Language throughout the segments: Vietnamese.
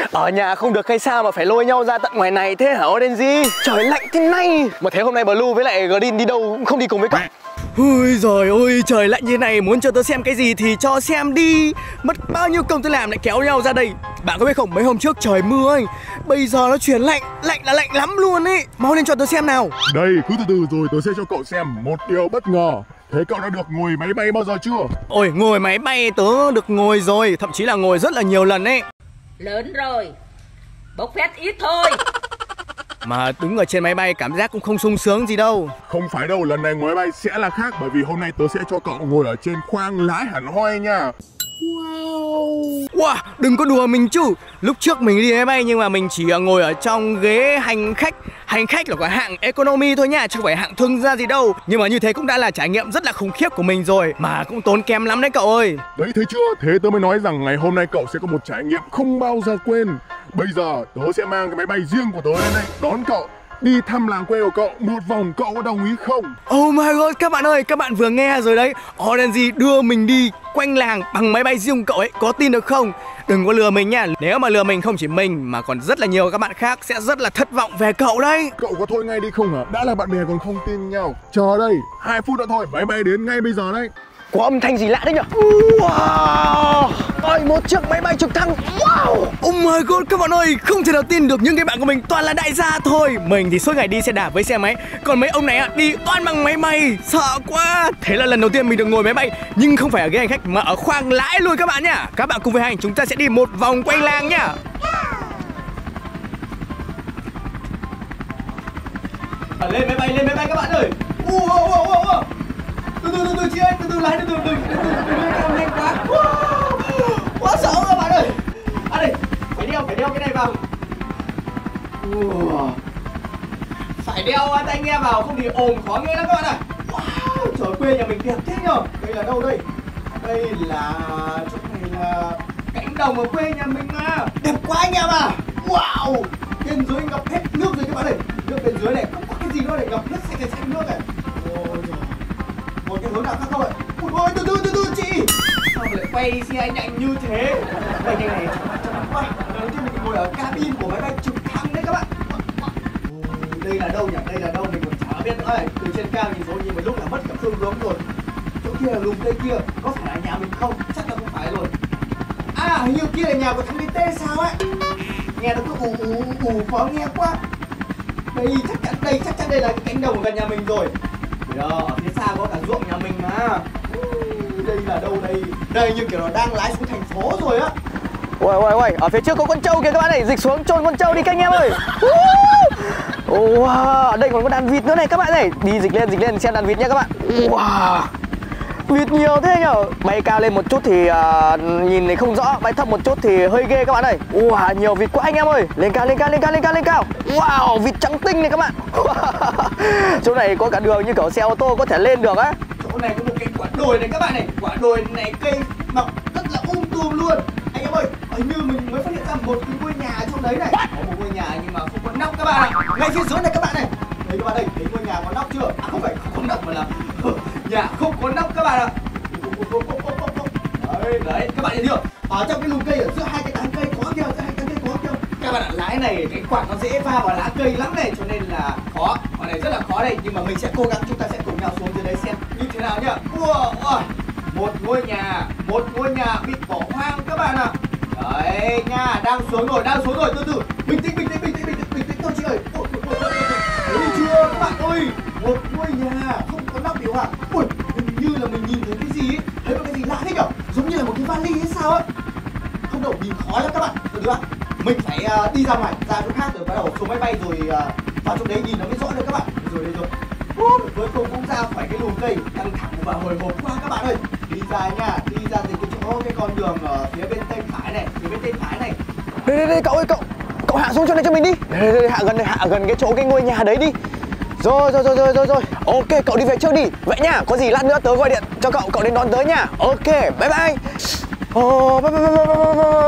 Ở nhà không được hay sao mà phải lôi nhau ra tận ngoài này thế hả Orange? Trời lạnh thế này. Mà thế hôm nay Blue với lại Green đi đâu cũng không đi cùng với cậu. Ôi giời ơi, trời lạnh như này, muốn cho tớ xem cái gì thì cho xem đi. Mất bao nhiêu công tôi làm lại kéo nhau ra đây. Bạn có biết không, mấy hôm trước trời mưa ấy, bây giờ nó chuyển lạnh, lạnh là lạnh lắm luôn ấy. Mau lên cho tớ xem nào. Đây, cứ từ từ rồi tớ sẽ cho cậu xem một điều bất ngờ. Thế cậu đã được ngồi máy bay bao giờ chưa? Ôi, ngồi máy bay tớ được ngồi rồi, thậm chí là ngồi rất là nhiều lần ấy. Lớn rồi, bốc phét ít thôi. Mà đứng ở trên máy bay cảm giác cũng không sung sướng gì đâu. Không phải đâu, lần này ngồi máy bay sẽ là khác. Bởi vì hôm nay tớ sẽ cho cậu ngồi ở trên khoang lái hẳn hoi nha. Wow, đừng có đùa mình chứ. Lúc trước mình đi máy bay nhưng mà mình chỉ ngồi ở trong ghế hành khách. Hành khách là của hạng economy thôi nha, chứ không phải hạng thương gia gì đâu. Nhưng mà như thế cũng đã là trải nghiệm rất là khủng khiếp của mình rồi. Mà cũng tốn kém lắm đấy cậu ơi. Đấy, thấy chưa? Thế tớ mới nói rằng ngày hôm nay cậu sẽ có một trải nghiệm không bao giờ quên. Bây giờ tớ sẽ mang cái máy bay riêng của tớ lên đây đón cậu đi thăm làng quê của cậu một vòng, cậu có đồng ý không? Oh my god, các bạn ơi, các bạn vừa nghe rồi đấy. Orange đưa mình đi quanh làng bằng máy bay riêng của cậu ấy, có tin được không? Đừng có lừa mình nha. Nếu mà lừa mình không chỉ mình mà còn rất là nhiều các bạn khác sẽ rất là thất vọng về cậu đấy. Cậu có thôi ngay đi không hả? Đã là bạn bè còn không tin nhau. Chờ đây, 2 phút nữa thôi, máy bay đến ngay bây giờ đấy. Có âm thanh gì lạ đấy nhỉ? Wow, ôi, một chiếc máy bay trực thăng. Wow, oh my god, các bạn ơi, không thể nào tin được những cái bạn của mình toàn là đại gia thôi. Mình thì suốt ngày đi xe đạp với xe máy, còn mấy ông này đi toàn bằng máy bay, sợ quá. Thế là lần đầu tiên mình được ngồi máy bay, nhưng không phải ở ghế hành khách mà ở khoang lái luôn các bạn nhá. Các bạn cùng với hành, chúng ta sẽ đi một vòng quanh làng nhá. Lên máy bay các bạn ơi. Từ chị ơi, từ lái, đừng nhanh quá. Quá sợ các bạn ơi. À đây, phải đeo cái này vào. Phải đeo tai nghe vào, không thì ồn khó nghe lắm các bạn ạ. Wow, trời, quê nhà mình đẹp thế nhở. Đây là đâu đây? Đây là, chỗ này là cánh đồng ở quê nhà mình mà. Đẹp quá anh em à. Wow, bên dưới ngập hết nước rồi các bạn ơi. Nước bên dưới này không có cái gì nữa để ngập nước xanh nước này. Ôi trời. Một cái hướng nào khác không ạ? Ôi, từ từ chị. Sao mà lại quay xe nhanh như thế? Quay nhanh này chậm quá. Lần đầu tiên mình ngồi ở cabin của máy bay trực thăng đấy các bạn. Đây là đâu nhỉ? Đây là đâu mình còn chả biết nữa này. Từ trên cao nhìn xuống nhìn một lúc là mất cả phương hướng rồi. Chỗ kia là lùm cây kia, có phải là nhà mình không? Chắc là không phải rồi. À, hình như kia là nhà của thằng DT sao ấy. Nghe nó cứ ù khó nghe quá. Đây chắc chắn đây là cái cánh đồng gần nhà mình rồi. Đó, ở phía xa có cả ruộng nhà mình mà. Đây là đâu đây? Đây như kiểu nó đang lái xuống thành phố rồi á. Ôi, ở phía trước có con trâu kìa các bạn này, dịch xuống chôn con trâu đi các anh em ơi. Wow, ở đây còn có đàn vịt nữa này các bạn này. Đi dịch lên xem đàn vịt nha các bạn. Wow, vịt nhiều thế nhở. Bay cao lên một chút thì nhìn thì không rõ, bay thấp một chút thì hơi ghê các bạn ơi. Wow, nhiều vịt quá anh em ơi. Lên cao. Wow, vịt trắng tinh này các bạn. Chỗ này có cả đường như kiểu xe ô tô có thể lên được á. Chỗ này có một cái quả đồi này các bạn này. Quả đồi này cây mọc rất là tùm luôn. Anh em ơi, hình như mình mới phát hiện ra một cái ngôi nhà ở trong đấy này. Có một ngôi nhà nhưng mà không có nóc các bạn ạ. Ngay phía dưới này các bạn này. Đấy các bạn đây, thấy ngôi nhà có nóc chưa? À không phải không có nóc mà là nhà không có nóc các bạn ạ. Đấy, các bạn thấy chưa? Ở trong cái lùm cây ở giữa hai cái tán cây có kia, các bạn ạ, lái này cái quạt nó dễ va vào lá cây lắm này, cho nên là khó. Quả này rất là khó đây, nhưng mà mình sẽ cố gắng, chúng ta sẽ cùng nhau xuống dưới đấy xem như thế nào nhá. Một ngôi nhà bị bỏ hoang các bạn ạ. Đấy nha, đang xuống rồi, từ từ. Bình tĩnh thôi chị ơi. Thấy chưa các bạn ơi? Một ngôi nhà không có nóc điều hòa. Ui, hình như là mình nhìn thấy cái gì ấy. Thấy có cái gì lạ thế nhở? Giống như là một cái vali hay sao ấy. Không đâu, nhìn khó lắm các bạn. Từ từ ạ. Mình phải đi ra ngoài, ra chỗ khác rồi bắt đầu xuống máy bay rồi vào trong đấy nhìn nó mới rõ được các bạn. Đây rồi. Cuối cùng cũng ra khỏi cái lùm cây, căng thẳng và hồi hộp quá các bạn ơi. Đi ra nha, đi ra từ cái chỗ cái con đường ở phía bên tay phải này, Đây cậu ơi, cậu hạ xuống chỗ này cho mình đi. Đây, hạ gần cái chỗ cái ngôi nhà đấy đi. Rồi. Ok, cậu đi về trước đi. Vậy nha, có gì lát nữa tớ gọi điện cho cậu đến đón tớ nha. Ok, bye bye.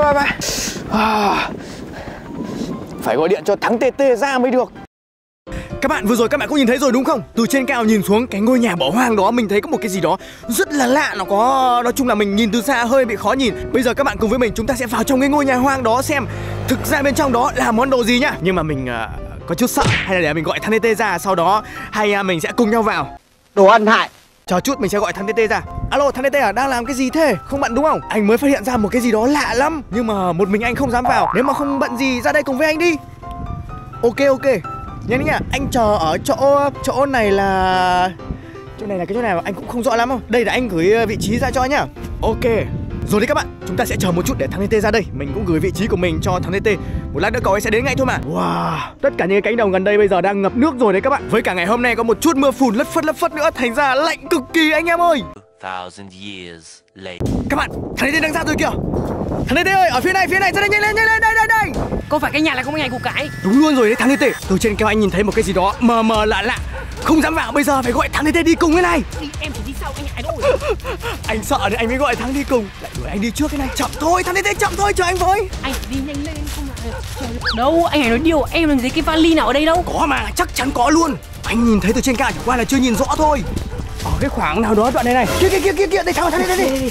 Bye. Phải gọi điện cho thằng TT ra mới được. Các bạn vừa rồi các bạn cũng nhìn thấy rồi đúng không? Từ trên cao nhìn xuống cái ngôi nhà bỏ hoang đó, mình thấy có một cái gì đó rất là lạ. Nó có, nói chung là mình nhìn từ xa hơi bị khó nhìn. Bây giờ các bạn cùng với mình chúng ta sẽ vào trong cái ngôi nhà hoang đó xem thực ra bên trong đó là món đồ gì nhá. Nhưng mà mình có chút sợ, hay là để mình gọi thằng TT ra, sau đó hay mình sẽ cùng nhau vào. Đồ ăn hại. Chờ chút mình sẽ gọi thằng TT ra. Alo thằng TT à, đang làm cái gì thế? Không bận đúng không? Anh mới phát hiện ra một cái gì đó lạ lắm, nhưng mà một mình anh không dám vào. Nếu mà không bận gì ra đây cùng với anh đi. Ok. Nhanh nhá, anh chờ ở chỗ này là cái chỗ nào anh cũng không rõ lắm không? Đây là anh gửi vị trí ra cho nhá. Ok. Rồi đấy các bạn, chúng ta sẽ chờ một chút để thằng TT ra đây. Mình cũng gửi vị trí của mình cho thằng TT. Một lát nữa cậu ấy sẽ đến ngay thôi mà. Wow, tất cả những cái cánh đồng gần đây bây giờ đang ngập nước rồi đấy các bạn. Với cả ngày hôm nay có một chút mưa phùn lất phất nữa, thành ra lạnh cực kỳ anh em ơi. 1000 years later. Các bạn, thằng TT đang ra rồi kìa. Thằng TT ơi, ở phía này, ra đây, nhanh lên, đây. Có phải cái nhà này có một ngày của cái? Đúng luôn rồi đấy thằng TT. Từ trên cao anh nhìn thấy một cái gì đó mờ lạ, không dám vào. Bây giờ phải gọi thằng TT đi cùng cái này. Em chỉ đi sau anh Hải thôi. Anh sợ nên anh mới gọi thằng đi cùng. Lại đuổi anh đi trước cái này. Chậm thôi thằng TT, chậm thôi, chờ anh với. Anh đi nhanh lên không là đâu, anh Hải nói điều em làm gì cái vali nào ở đây đâu. Có mà, chắc chắn có luôn. Anh nhìn thấy từ trên cao, chẳng qua là chưa nhìn rõ thôi. Ở cái khoảng nào đó đoạn này. Kia, đây thằng TT đây.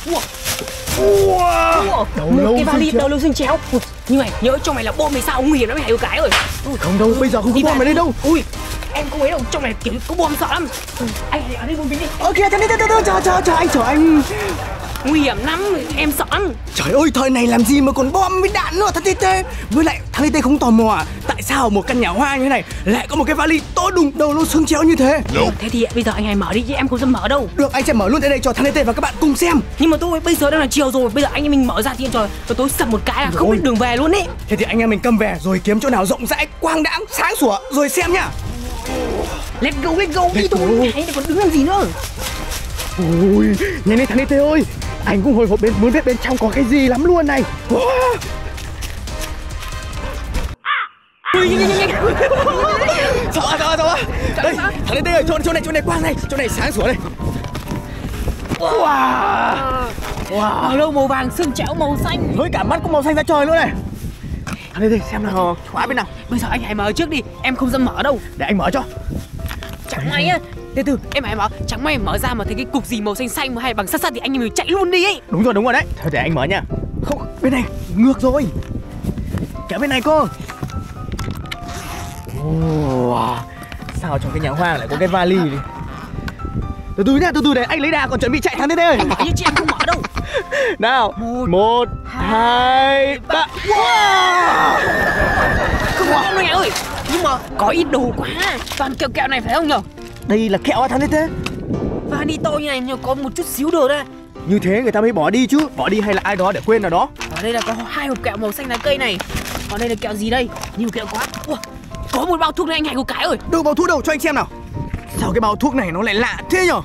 Wow. Cái vali đầu lâu xương chéo. Nhưng mày nhớ trong này là bom thì sao, nguy hiểm lắm Hải cái ơi. Không đâu, bây giờ không có bom ở đây đâu. Ui, em không ấy đâu, trong này kiểu có bom sợ lắm. Anh ở đây một mình đi. Ok, thằng TT, chờ anh. Nguy hiểm lắm, em sợ lắm. Trời ơi, thời này làm gì mà còn bom với đạn nữa thằng TT. Với lại thằng TT không tò mò à? Tại sao một căn nhà hoang như thế này lại có một cái vali to đùng đầu lâu xương chéo như thế? Thế thì bây giờ anh Hải mở đi chứ em không dám mở đâu. Được, anh sẽ mở luôn tới đây cho thằng TT và các bạn cùng xem. Nhưng mà tôi bây giờ đang là chiều rồi, bây giờ anh em mình mở ra thì trời tối sập một cái là không biết đường về luôn ý. Thế thì anh em mình cầm về rồi kiếm chỗ nào rộng rãi, quang đãng, sáng sủa rồi xem nhá. Let's go đi thôi, anh còn đứng làm gì nữa. Ui, nhanh lên thằng TT ơi. Anh cũng hồi hộp muốn biết bên trong có cái gì lắm luôn này. Nhanh. Sợ. Đây, thằng TT ơi, chỗ này quang này, chỗ này sáng sủa này. Wow, đâu màu vàng xương chéo màu xanh. Với cả mắt có màu xanh da trời luôn này. Thằng TT xem nào, khóa bên nào. Bây giờ anh Hải mở trước đi, em không dám mở đâu. Để anh mở cho. Chẳng may á, từ em Hải mở, chẳng may mở ra mà thấy cái cục gì màu xanh xanh mà hay bằng sắt thì anh em mình chạy luôn đi ấy. Đúng rồi đấy. Thôi để anh mở nha. Không, bên này ngược rồi. Kéo bên này cô. Sao trong cái nhà hoang lại có cái vali đi. Từ từ để anh lấy đà còn chuẩn bị chạy thằng TT ơi. Anh bảo như chị em không mở đâu. Nào, 1, 2, 3. Wow. Không mở đâu anh ơi. Nhưng mà có ít đồ quá, toàn kẹo này phải không nhở? Đây là kẹo thằng TT. Và đi to như này nhưng có một chút xíu đồ đây. Như thế người ta mới bỏ đi chứ. Bỏ đi hay là ai đó để quên nào đó. Ở đây là có 2 hộp kẹo màu xanh lá cây này. Còn đây là kẹo gì đây? Nhiều kẹo quá. Có một bao thuốc này anh Hải của cái ơi. Đâu bao thuốc đâu, cho anh xem nào. Sao cái bao thuốc này nó lại lạ thế nhở?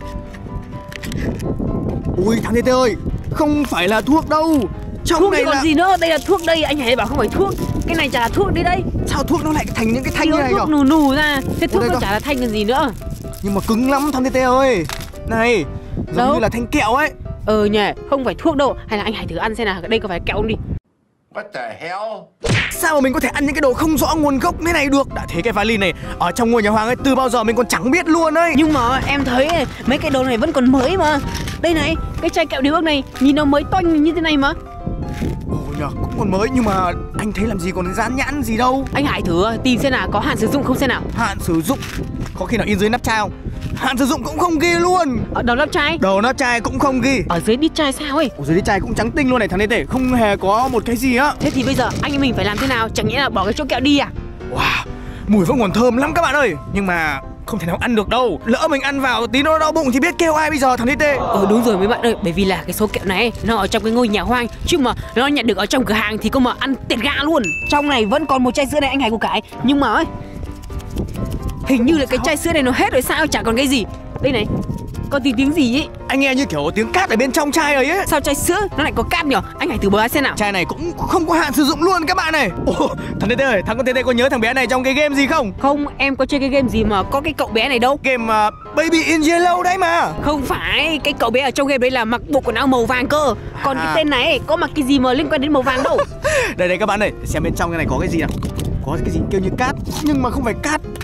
Ui thằng TT ơi, không phải là thuốc đâu. Trong thuốc này thì còn là gì nữa, đây là thuốc đây, anh Hải bảo không phải thuốc. Cái này chả là thuốc đi đây. Sao thuốc nó lại thành những cái thanh như này nhở? Thuốc nù ra, thế thuốc nó chả là thanh còn gì nữa. Nhưng mà cứng lắm thằng TT ơi. Này, giống như là thanh kẹo ấy. Nhỉ, không phải thuốc đâu. Hay là anh Hải thử ăn xem nào, đây có phải kẹo không đi. What the hell? Sao mà mình có thể ăn những cái đồ không rõ nguồn gốc thế này được? Đã thế cái vali này ở trong ngôi nhà hoang ấy từ bao giờ mình còn chẳng biết luôn ấy. Nhưng mà em thấy mấy cái đồ này vẫn còn mới mà. Đây này, cái chai kẹo điều ước này nhìn nó mới toanh như thế này mà. Ồ nhờ, cũng còn mới nhưng mà anh thấy làm gì còn dán nhãn gì đâu. Anh Hải thử tìm xem nào, có hạn sử dụng không xem nào. Hạn sử dụng? Có khi nào in dưới nắp chai không? Hạn sử dụng cũng không ghi luôn. Ở đầu nắp chai? Đầu nắp chai cũng không ghi. Ở dưới đít chai sao ấy? Ở dưới đít chai cũng trắng tinh luôn này thằng TT, không hề có một cái gì á. Thế thì bây giờ anh em mình phải làm thế nào? Chẳng nhẽ là bỏ cái chỗ kẹo đi à? Wow, mùi vẫn còn thơm lắm các bạn ơi. Nhưng mà không thể nào ăn được đâu. Lỡ mình ăn vào tí nó đau bụng thì biết kêu ai bây giờ thằng TT. Đúng rồi mấy bạn ơi, bởi vì là cái số kẹo này nó ở trong cái ngôi nhà hoang, chứ mà nó nhận được ở trong cửa hàng thì có mà ăn tiền gà luôn. Trong này vẫn còn một chai sữa này anh Hải của cái, nhưng mà ấy, hình như là cái chai sữa này nó hết rồi sao, chả còn cái gì. Đây này, có tiếng gì ấy. Anh nghe như kiểu tiếng cát ở bên trong chai ấy. Sao chai sữa nó lại có cát nhỉ? Anh Hải thử bới xem nào. Chai này cũng không có hạn sử dụng luôn các bạn này. Thằng TT ơi, thằng con TT có nhớ thằng bé này trong cái game gì không? Không, em có chơi cái game gì mà có cái cậu bé này đâu. Game Baby in Yellow đấy mà. Không phải, cái cậu bé ở trong game đấy là mặc bộ quần áo màu vàng cơ. Còn cái tên này có mặc cái gì mà liên quan đến màu vàng đâu. Đây các bạn ơi, xem bên trong cái này có cái gì nào. Có cái gì kêu như cát nhưng mà không phải cát.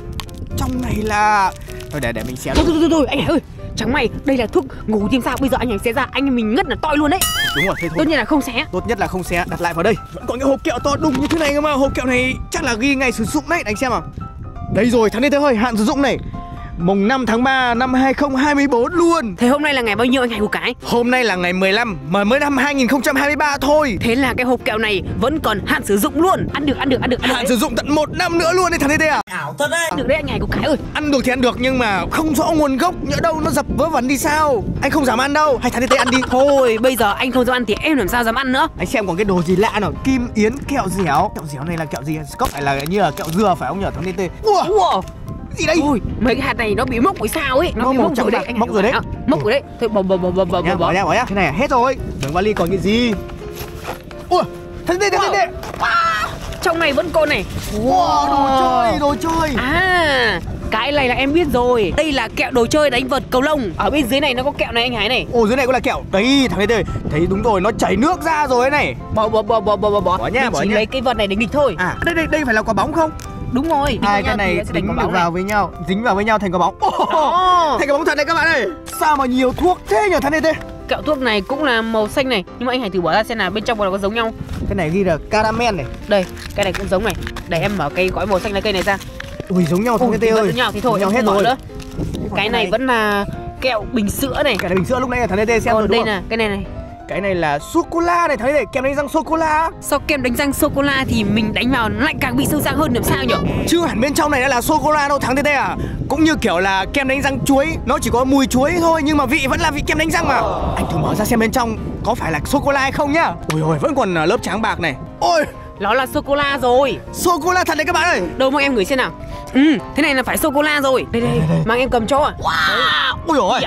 trong này là... Thôi để mình xé. Thôi anh Hải ơi, chẳng may đây là thuốc ngủ thì sao? Bây giờ anh Hải xé ra anh em mình ngất là toi luôn đấy. Đúng rồi, thế thôi. Tốt nhất là không xé. Tốt nhất là không xé, đặt lại vào đây. Vẫn còn cái hộp kẹo to đùng như thế này cơ mà. Hộp kẹo này chắc là ghi ngày sử dụng đấy, đánh xem nào. Đây rồi, thằng này ơi, hạn sử dụng này. Mùng 5 tháng 3 năm 2024 luôn. Thế hôm nay là ngày bao nhiêu anh Hải của cái? Hôm nay là ngày 15 mà mới năm 2023 thôi. Thế là cái hộp kẹo này vẫn còn hạn sử dụng luôn. Ăn được. Hạn sử dụng tận 1 năm nữa luôn đấy thằng Tê à. Ảo thật đấy. Ăn được đấy anh Hải của cái ơi. Ăn được thì ăn được nhưng mà không rõ nguồn gốc, nhỡ đâu nó dập vớ vẩn đi sao. Anh không dám ăn đâu, hay thằng Tê ăn đi. Thôi bây giờ anh không dám ăn thì em làm sao dám ăn nữa. Anh xem còn cái đồ gì lạ nào. Kim Yến kẹo dẻo. Kẹo dẻo này là kẹo gì? Scott hay là như là kẹo dừa phải không nhỉ thằng Tê? Wow. Gì đây? Ôi, mấy cái hạt này nó bị mốc bởi sao ấy. Nó bị mốc rồi đấy anh. Mốc rồi đấy. Mốc rồi đấy. Thôi bỏ nhá. Thế này hết rồi. Đường vali còn cái gì? Ui, thằng Tê. Trong này vẫn còn này. Wow, đồ chơi. À, cái này là em biết rồi. Đây là kẹo đồ chơi đánh vợt cầu lông. Ở bên dưới này nó có kẹo này anh Hải này. Ồ, dưới này có là kẹo. Đấy, thằng Tê thấy đúng rồi, nó chảy nước ra rồi ấy này. Bỏ Bỏ chỉ nhá. lấy cái vợt này đánh địch thôi. À, đây phải là quả bóng không? Đúng rồi. Hai cái này đánh được vào với nhau, dính vào với nhau thành quả bóng. Thành quả bóng thật đấy các bạn ơi. Sao mà nhiều thuốc thế nhỉ thằng Tê? Kẹo thuốc này cũng là màu xanh này, nhưng mà anh Hải thử bỏ ra xem nào bên trong nó có giống nhau. Cái này ghi là caramel này. Đây, cái này cũng giống này. Để em mở cái gói màu xanh này cây này ra. Ui, giống nhau thằng Tê ơi. Giống nhau thì thôi, nhau em hết không mở rồi. nữa. Cái này vẫn là kẹo bình sữa này. Cái này bình sữa lúc nãy là thằng Tê xem rồi Còn đây đúng không? là cái này. Cái này là sô cô la này, thấy này, kem đánh răng sô cô la. Sau kem đánh răng sô cô la thì mình đánh vào nó lại càng bị sâu sắc hơn làm sao nhỉ? Chứ hẳn bên trong này đã là sô cô la đâu thằng Tê à. Cũng như kiểu là kem đánh răng chuối, nó chỉ có mùi chuối thôi nhưng mà vị vẫn là vị kem đánh răng mà. Anh thử mở ra xem bên trong có phải là sô cô la hay không nhá. Ôi ôi, vẫn còn lớp trắng bạc này. Ôi, Nó là sô cô la rồi. sô cô la thật đấy các bạn ơi. Đâu mang em gửi xem nào. Thế này là phải sô cô la rồi. Đây, mang em cầm cho à. Wow. Ôi ôi.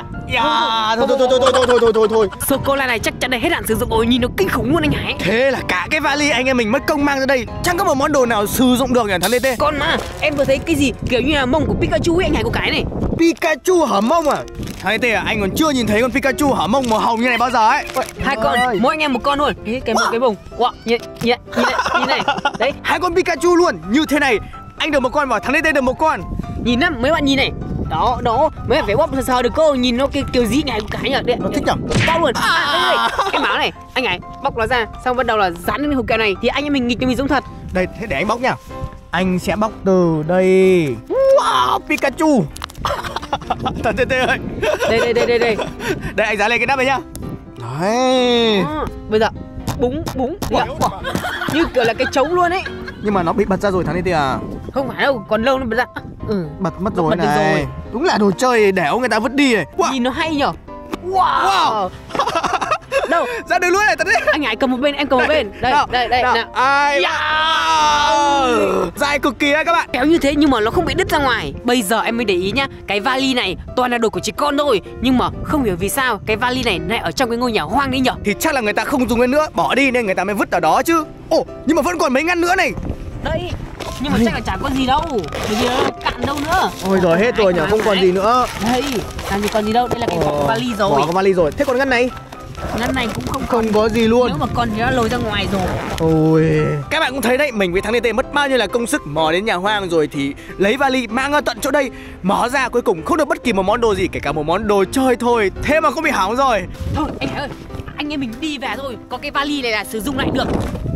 Thôi. Sô cô la này chắc chắn là hết hạn sử dụng rồi, nhìn nó kinh khủng luôn anh Hải. Thế là cả cái vali anh em mình mất công mang ra đây, chẳng có một món đồ nào sử dụng được nhỉ thằng Tê. Con mà, em vừa thấy cái gì kiểu như là mông của Pikachu ấy anh Hải của cái này. Pikachu hở mông à? Thằng Tê à, anh còn chưa nhìn thấy con Pikachu hở mông màu hồng như này bao giờ ấy. Hai con, mỗi anh em một con luôn. Cái mông. Wow, nhìn này. Đấy, 2 con Pikachu luôn. Như thế này, anh được một con và thằng Tê được một con. nhìn lắm, mấy bạn nhìn này. Đó, mấy bạn phải bóp sờ được cô, nhìn nó kiểu gì ngày cái nhỉ? Nó thích nhỉ? Bóp luôn. Đây, cái máu này, anh Hải bóc nó ra, xong bắt đầu là dán lên hộp kẹo này thì anh em mình nghịch cho mình giống thật. Đây, thế để anh bóc nhá. Anh sẽ bóc từ đây. Wow, Pikachu. Thằng Tê ơi. Đây. Đây anh dán lên cái nắp này nhá. Đấy. Bây giờ búng. Wow. Như kiểu là cái trống luôn ấy. Nhưng mà nó bị bật ra rồi thằng Tê à. Không phải đâu, còn lâu nó bật ra. Bật mất rồi Bật được này. rồi. Đúng là đồ chơi để người ta vứt đi này. Wow. Nhìn nó hay nhở. Wow. Đâu? Ra đường luôn này thằng Tê. Anh Hải cầm một bên, em cầm một bên. Đây. Nào. Ai. Dài cực kỳ đấy các bạn. Kéo như thế nhưng mà nó không bị đứt ra ngoài. Bây giờ em mới để ý nhá, cái vali này toàn là đồ của trẻ con thôi, nhưng mà không hiểu vì sao cái vali này lại ở trong cái ngôi nhà hoang đấy nhở. Thì chắc là người ta không dùng đến nữa, bỏ đi nên người ta mới vứt ở đó chứ. Ồ, nhưng mà vẫn còn mấy ngăn nữa này. Đấy, nhưng mà chắc là chả có gì đâu, bởi vì nó cạn đâu nữa. Ôi rồi hết rồi nhỉ, không còn gì nữa. Đây, làm gì còn gì đâu, đây là cái vỏ vali rồi. Bỏ cái vali rồi. Thế còn ngăn này? Ngăn này cũng không có gì luôn. Nếu mà còn thì nó lồi ra ngoài rồi. Ôi, các bạn cũng thấy đấy, mình với thằng Tê mất bao nhiêu là công sức mò đến nhà hoang rồi thì lấy vali mang ra tận chỗ đây, mở ra cuối cùng không được bất kỳ một món đồ gì, kể cả một món đồ chơi thôi. Thế mà cũng bị hỏng rồi. Thôi anh Hải ơi, anh em mình đi về thôi, có cái vali này là sử dụng lại được.